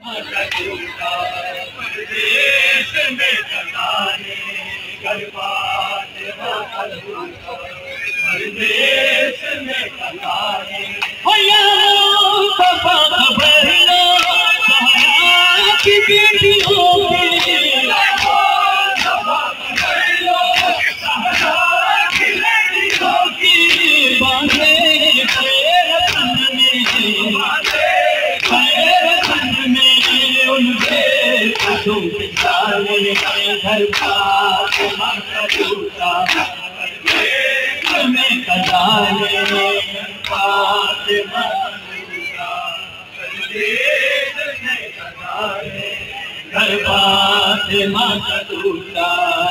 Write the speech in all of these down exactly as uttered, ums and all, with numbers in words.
परदेश में कटाने घर बात परदेश में कटाने खबर लो की बेटियों की बांधे पैर तन में पैर तन में उनके कदों के साले घर पास माता टूटा में कदाले पास घर पास माता टूटा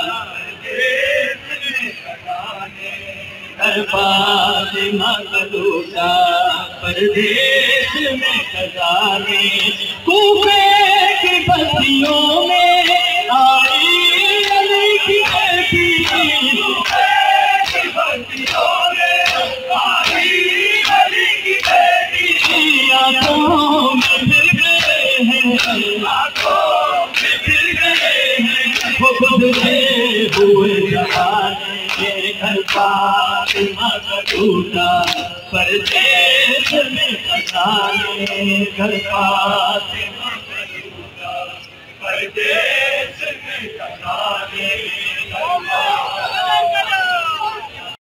घर पास माता टूटा परदेश में कदाले कूफे की बस्तियों में आई अली की बेटी बस्तियों में आई अली की बेटी आंखों में फिर गए हैं आंखों में फिर गए हैं वो खुद से हुए जमाने घर पास माता टूटा परदेश में कटाने घर पास माता टूटा परदेश में कटाने घर पास